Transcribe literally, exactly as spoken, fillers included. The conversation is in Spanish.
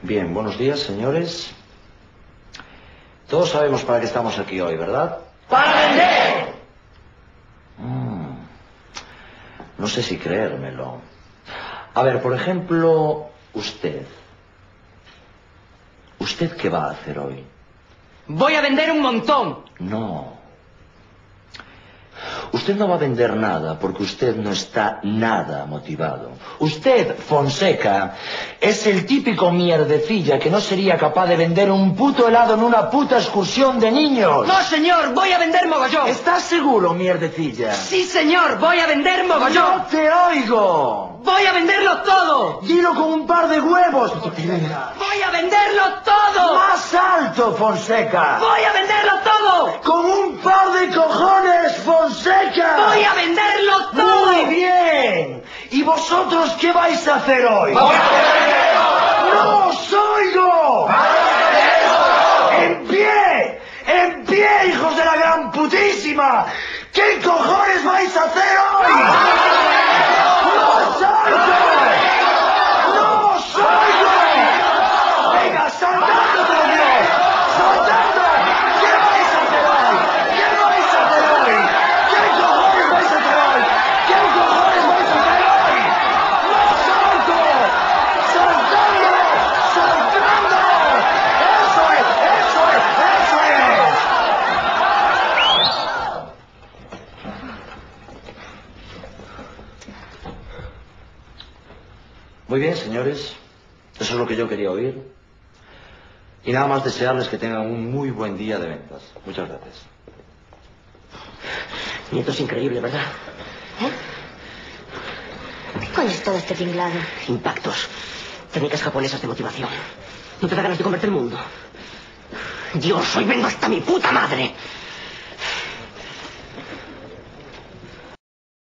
Bien, buenos días, señores. Todos sabemos para qué estamos aquí hoy, ¿verdad? ¡Para vender! Mm, no sé si creérmelo. A ver, por ejemplo, usted. ¿Usted qué va a hacer hoy? Voy a vender un montón. No. Usted no va a vender nada porque usted no está nada motivado. Usted, Fonseca, es el típico mierdecilla que no sería capaz de vender un puto helado en una puta excursión de niños. No, señor, voy a vender mogollón. ¿Estás seguro, mierdecilla? Sí, señor, voy a vender mogollón. ¡No te oigo! Voy a venderlo todo. Dilo con un par de huevos. Voy a venderlo todo. Más alto, Fonseca. Voy a venderlo todo. Con un par de cojones, Fonseca. Voy a venderlo todo. Muy bien. ¿Y vosotros qué vais a hacer hoy? Voy a venderlo. ¡No os oigo! ¡En pie! ¡En pie, hijos de la gran putísima! ¿Qué cojones vais a hacer hoy? ¡No os oigo! ¡No os oigo! ¡Venga, saltando, por Dios! ¡Saltando! ¿Qué vais a hacer hoy? ¿Qué vais a hacer hoy? ¿Qué cojones vais a hacer hoy? ¿Qué cojones vais a hacer hoy? ¡No os oigo! ¡Saltando! ¡Saltando! ¡Eso es! ¡Eso es! ¡Eso es! Muy bien, señores. Eso es lo que yo quería oír. Y nada más desearles que tengan un muy buen día de ventas. Muchas gracias. Nieto, es increíble, ¿verdad? ¿Eh? ¿Qué coño es todo este tinglado? Impactos. Técnicas japonesas de motivación. ¿No te da ganas de comerte el mundo? Dios, hoy vendo hasta mi puta madre.